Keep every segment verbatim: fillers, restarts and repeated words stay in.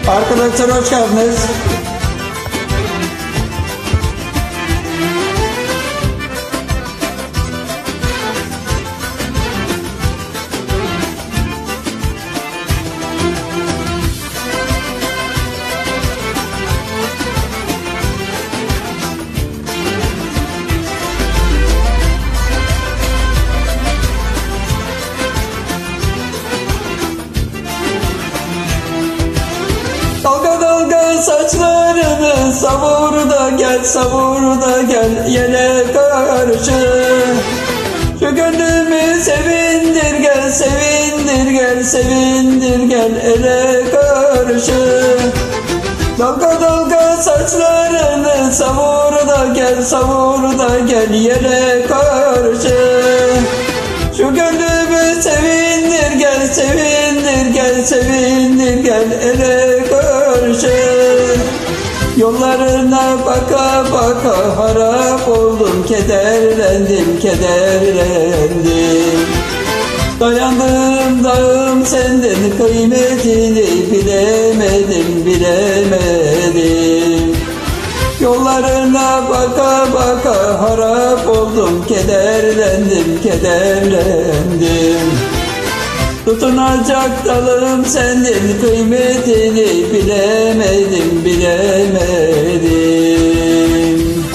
Arkadaşlar hoş geldiniz. Dalga dalga saçlarını savur da gel, savur da gel yele karşı. Şu gönlümü sevindir gel, sevindir gel, sevindir gel ele karşı. Dalga dalga saçlarını savur da gel, savur da gel yele karşı. Şu gönlümü sevindir gel, sevindir gel, sevindir gel ele karşı. Yollarına baka baka harap oldum, kederlendim, kederlendim. Dayandığım dağım senden, kıymetini bilemedim, bilemedim. Yollarına baka baka harap oldum, kederlendim, kederlendim. Tutunacak dalım sendin, kıymetini bilemedim, bilemedim.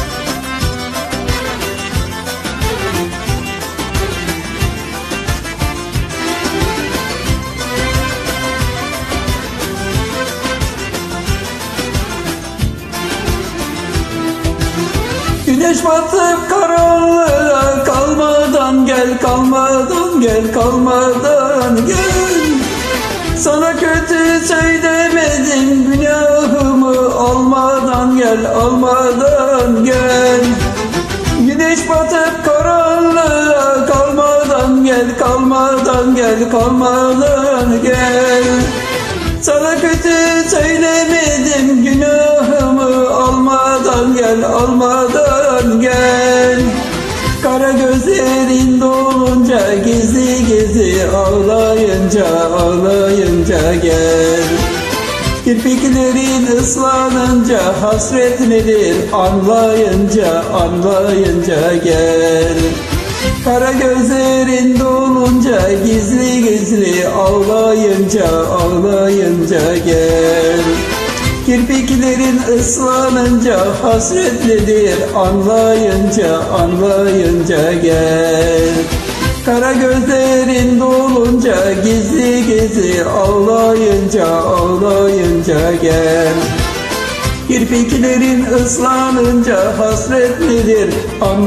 Güneş batıp karanlığa kalmadan gel, kalmadan gel, kalmadan gel. Sana kötü söylemedim, günahımı almadan gel, almadan gel. Güneş batıp karanlığa kalmadan gel, kalmadan gel, kalmadan gel. Sana kötü söylemedim, günahımı almadan gel, almadan gel. Kara gözlerin dolunca, gizli gizli ağlayınca, ağlayınca gel. Kirpiklerin ıslanınca, hasret nedir anlayınca, anlayınca gel. Kara gözlerin dolunca, gizli gizli ağlayınca, ağlayınca gel. Kirpiklerin ıslanınca, hasretlidir anlayınca, anlayınca gel. Kara gözlerin dolunca, gizli gizli ağlayınca, ağlayınca gel. Kirpiklerin ıslanınca, hasretlidir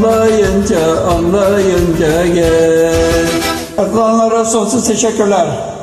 anlayınca, anlayınca gel. Katılanlara sonsuz teşekkürler.